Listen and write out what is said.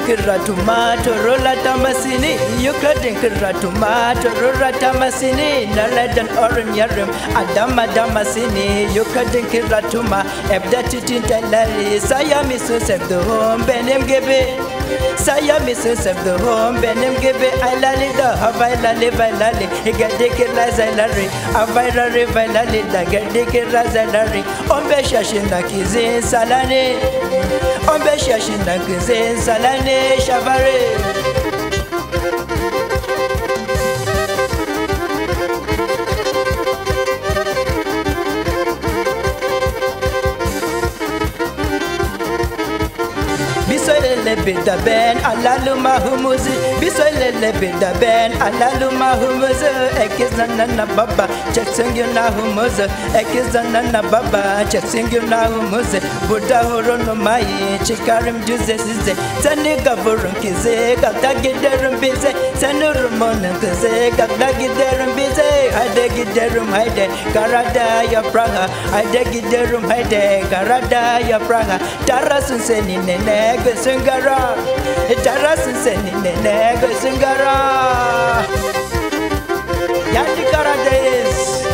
kiratuma Torul Hartamasini Yükledum kiratuma Torul Hartamasini Nerden yarim aldamasini Yükledum kiratuma evde tütün taylari Sayar misun sevduğum benim gibi Sayar misun sevduğum benim gibi aylari da vaylari Geldi kiraz aylari vaylari da geldi kiraz aylari 15 yaşında kızın Sallaniyi 15 yaşında kızın Sallaniyi şalvari söyle bir de ben Alalum ahumizi bir söyle bir de ben Alalum ahumizi ekizanana baba çeksin günahımızı ekizanana baba çeksin günahımızı burada horonmayı çıkarım cüze size seni kavurun kize kalda giderim bize seni rumunun kızı kalda giderim bize haydi giderim haydi Karadağ'a yaprağa haydi giderim haydi Karadağ'a yaprağa tarasın seninle gözün gara tarasın seninle gözün gara Geldi Karadeniz